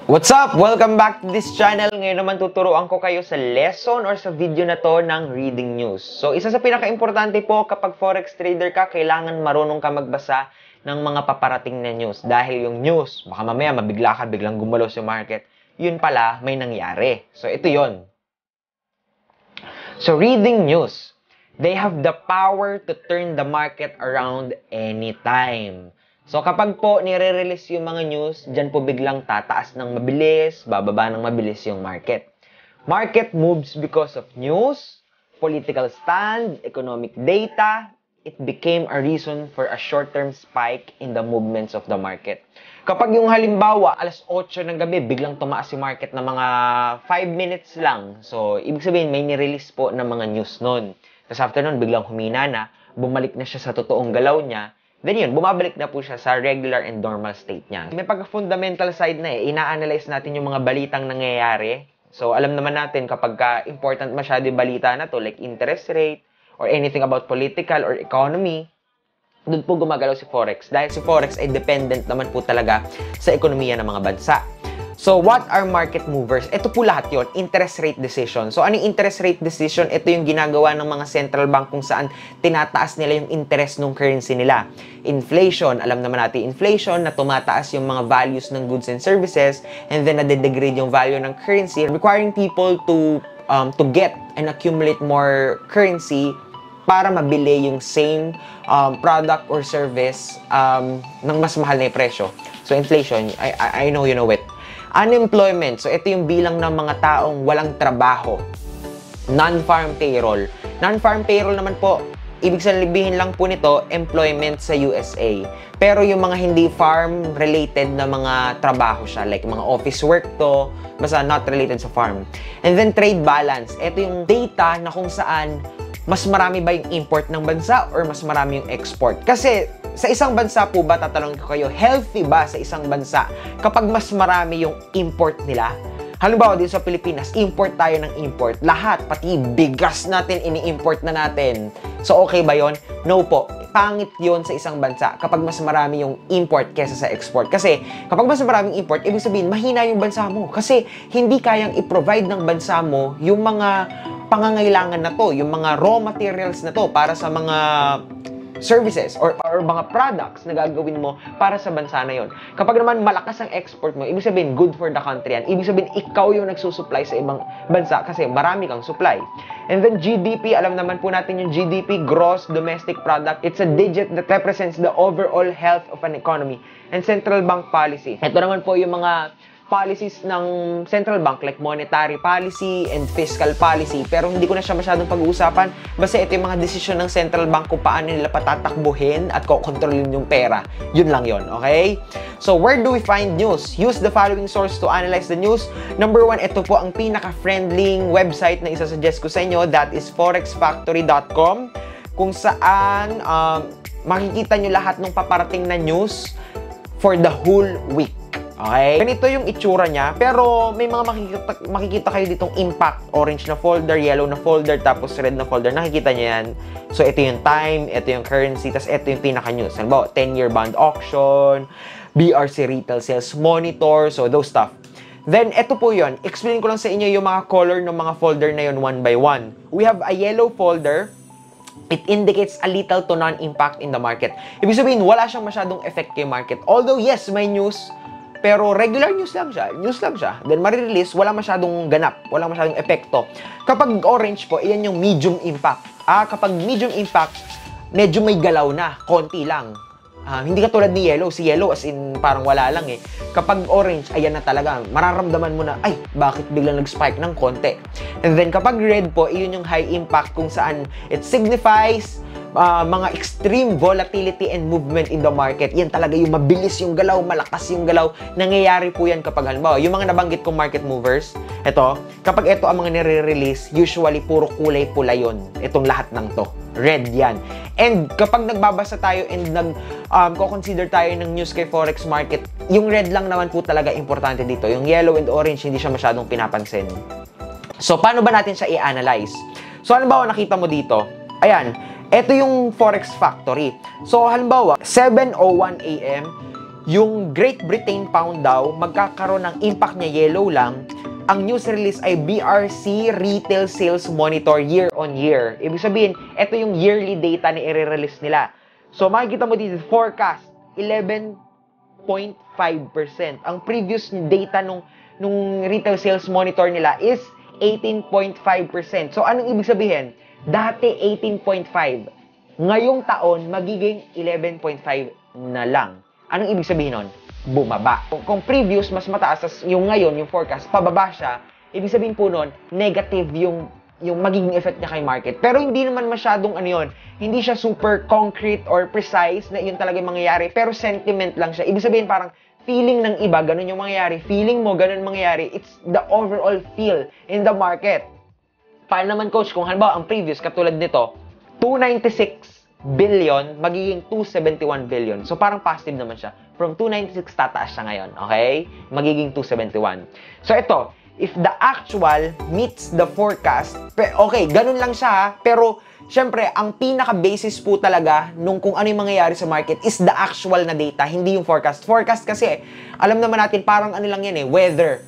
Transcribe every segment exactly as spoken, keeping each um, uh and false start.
What's up? Welcome back to this channel. Ngayon naman tuturuan ko kayo sa lesson or sa video na to ng reading news. So, isa sa pinaka-importante po kapag forex trader ka, kailangan marunong ka magbasa ng mga paparating na news. Dahil yung news, baka mamaya mabigla ka, biglang gumalaw sa market. Yun pala, may nangyari. So, ito yon. So, reading news. They have the power to turn the market around anytime. So, kapag po nire-release yung mga news, dyan po biglang tataas ng mabilis, bababa ng mabilis yung market. Market moves because of news, political stand, economic data. It became a reason for a short-term spike in the movements of the market. Kapag yung halimbawa, alas otso ng gabi, biglang tumaas yung market na mga five minutes lang. So, ibig sabihin, may nirelease po ng mga news nun. Tapos after nun, biglang humina na, bumalik na siya sa totoong galaw niya. Then yun, bumabalik na po siya sa regular and normal state niya. May pag-fundamental side na eh, ina-analyze natin yung mga balitang nangyayari. So, alam naman natin kapag ka important masyado yung balita na to, like interest rate, or anything about political or economy, doon po gumagalaw si Forex. Dahil si Forex ay dependent naman po talaga sa ekonomiya ng mga bansa. So, what are market movers? Ito po lahat yon, interest rate decision. So, anong interest rate decision? Ito yung ginagawa ng mga central bank kung saan tinataas nila yung interest ng currency nila. Inflation, alam naman natin inflation na tumataas yung mga values ng goods and services and then nade-degrade yung value ng currency, requiring people to um, to get and accumulate more currency para mabili yung same um, product or service um, ng mas mahal na presyo. So, inflation, I, I, I know you know it. Unemployment. So, ito yung bilang ng mga taong walang trabaho. Non-farm payroll. Non-farm payroll naman po, ibig sabihin lang po nito, employment sa U S A. Pero yung mga hindi farm-related na mga trabaho siya, like mga office work to, basta not related sa farm. And then, trade balance. Ito yung data na kung saan mas marami ba yung import ng bansa or mas marami yung export. Kasi, sa isang bansa po ba, tatanungin ko kayo, healthy ba sa isang bansa kapag mas marami yung import nila? Halimbawa, dito sa Pilipinas, import tayo ng import. Lahat, pati bigas natin, ini-import na natin. So, okay ba yon? No po. Pangit yon sa isang bansa kapag mas marami yung import kesa sa export. Kasi, kapag mas maraming import, ibig sabihin, mahina yung bansa mo. Kasi, hindi kayang i-provide ng bansa mo yung mga pangangailangan na to, yung mga raw materials na to para sa mga services or, or mga products na gagawin mo para sa bansa na yon. Kapag naman malakas ang export mo, ibig sabihin good for the country yan. Ibig sabihin ikaw yung nagsusupply sa ibang bansa kasi marami kang supply. And then G D P, alam naman po natin yung G D P, Gross Domestic Product. It's a digit that represents the overall health of an economy. And central bank policy. Ito naman po yung mga policies ng central bank like monetary policy and fiscal policy. Pero hindi ko na siya masyadong pag-uusapan. Basta ito yung mga desisyon ng central bank kung paano nila patatakbuhin at kokontrolin yung pera. Yun lang yun, okay? So, where do we find news? Use the following source to analyze the news. Number one, ito po ang pinaka-friendly website na isasuggest ko sa inyo. That is forex factory dot com, kung saan um, makikita nyo lahat ng paparating na news for the whole week. Okay? Ganito yung itsura niya, pero may mga makikita, makikita kayo ditong impact, orange na folder, yellow na folder, tapos red na folder. Nakikita niyo yan. So, ito yung time, ito yung currency, tapos ito yung pinaka-news. Halimbawa, ten-year bond auction, B R C retail sales monitor, so those stuff. Then, ito po yun. Explain ko lang sa inyo yung mga color ng mga folder na yun one by one. We have a yellow folder. It indicates a little to non-impact in the market. Ibig sabihin, wala siyang masyadong effect kay market. Although, yes, may news, pero regular news lang siya. News lang siya. Then, marirelease, wala masyadong ganap. Wala masyadong epekto. Kapag orange po, iyan yung medium impact. Ah, kapag medium impact, medyo may galaw na. Konti lang. Ah, hindi katulad ni yellow. Si yellow as in parang wala lang eh. Kapag orange, ayan na talaga. Mararamdaman mo na, ay, bakit biglang nag-spike ng konti? And then, kapag red po, iyon yung high impact kung saan it signifies Uh, mga extreme volatility and movement in the market. Yan talaga yung mabilis yung galaw, malakas yung galaw. Nangyayari po yan kapag halimbawa, yung mga nabanggit kong market movers, ito, kapag ito ang mga nire-release, usually puro kulay pula yun. Itong lahat ng to. Red yan. And kapag nagbabasa tayo and nag-consider um, tayo ng news kay Forex market, yung red lang naman po talaga importante dito. Yung yellow and orange, hindi siya masyadong pinapansin. So, paano ba natin siya i-analyze? So, halimbawa, nakita mo dito, ayan, ito yung Forex Factory. So, halimbawa, seven oh one A M, yung Great Britain pound daw, magkakaroon ng impact niya yellow lang. Ang news release ay B R C Retail Sales Monitor year on year. Ibig sabihin, ito yung yearly data na i-release nila. So, makikita mo dito, forecast, eleven point five percent. Ang previous data nung, nung Retail Sales Monitor nila is eighteen point five percent. So, anong ibig sabihin? Dati eighteen point five. Ngayong taon, magiging eleven point five na lang. Anong ibig sabihin nun? Bumaba. Kung, kung previous, mas mataas, as yung ngayon, yung forecast, pababa siya, ibig sabihin po nun, negative yung, yung magiging effect niya kay market. Pero hindi naman masyadong ano yun, hindi siya super concrete or precise na yun talaga yung mangyayari, pero sentiment lang siya. Ibig sabihin parang, feeling ng iba, ganun yung mangyayari. Feeling mo, ganun mangyayari. It's the overall feel in the market. Paano naman, coach, kung halimbawa, ang previous, katulad nito, two ninety-six billion, magiging two seventy-one billion. So, parang positive naman siya. From two ninety-six, tataas siya ngayon. Okay? Magiging two seventy-one. So, ito, if the actual meets the forecast, okay, ganun lang siya, ha? Pero, syempre, ang pinaka-basis po talaga nung kung ano yung mangyayari sa market is the actual na data, hindi yung forecast. Forecast kasi, alam naman natin, parang ano lang yan eh, weather.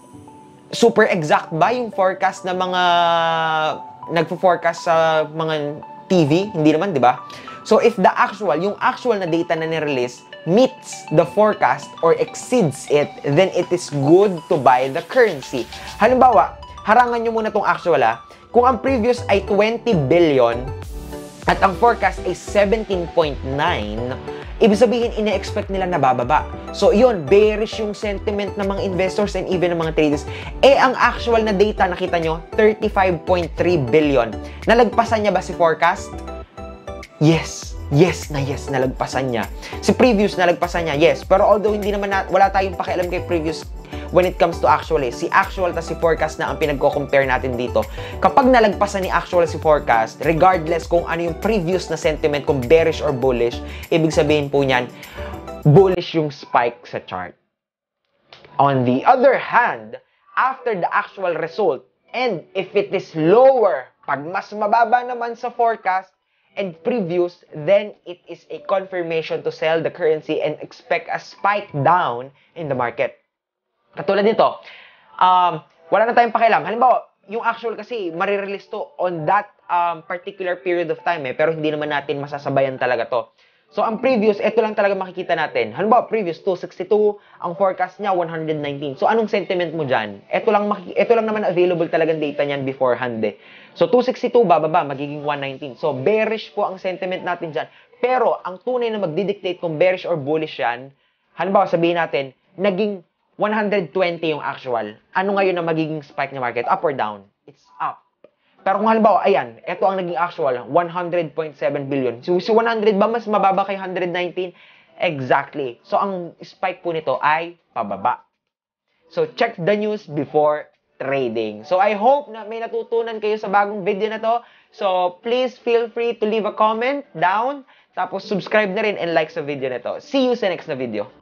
Super exact ba yung forecast na mga nagpo-forecast sa mga T V? Hindi naman, di ba? So, if the actual, yung actual na data na nirelease meets the forecast or exceeds it, then it is good to buy the currency. Halimbawa, harangan nyo muna tong actual, ha? Kung ang previous ay twenty billion at ang forecast ay seventeen point nine, ibig sabihin, ina-expect nila na bababa. So, yun, bearish yung sentiment ng mga investors and even ng mga traders. Eh, ang actual na data, nakita nyo, thirty-five point three billion. Nalagpasan niya ba si forecast? Yes. Yes na yes, nalagpasan niya. Si previous, nalagpasan niya, yes. Pero although hindi naman na, wala tayong pakialam kay previous when it comes to actual, eh. Si actual ta si forecast na ang pinagko-compare natin dito. Kapag nalagpasan ni actual si forecast, regardless kung ano yung previous na sentiment, kung bearish or bullish, ibig sabihin po niyan, bullish yung spike sa chart. On the other hand, after the actual result, and if it is lower, pag mas mababa naman sa forecast, and previous, then it is a confirmation to sell the currency and expect a spike down in the market. Katulad nito, um, wala na tayong pakialam. Halimbawa, yung actual kasi, marirelease to on that um, particular period of time eh, pero hindi naman natin masasabayan talaga to. So, ang previous, ito lang talaga makikita natin. Halimbawa, previous, two sixty-two, ang forecast niya, one nineteen. So, anong sentiment mo dyan? Ito lang, ito lang naman available talagang data niyan beforehand eh. So, two sixty-two, bababa, magiging one nineteen. So, bearish po ang sentiment natin dyan. Pero, ang tunay na magdidictate kung bearish or bullish yan, halimbawa, sabihin natin, naging one twenty yung actual. Ano ngayon na magiging spike ng market? Up or down? It's up. Pero kung halimbawa, ayan, ito ang naging actual, one hundred point seven billion. So, si one hundred ba mas mababa kay one nineteen? Exactly. So, ang spike po nito ay pababa. So, check the news before trading. So, I hope na may natutunan kayo sa bagong video na to. So, please feel free to leave a comment down. Tapos, subscribe na rin and like sa video na to. See you sa next na video.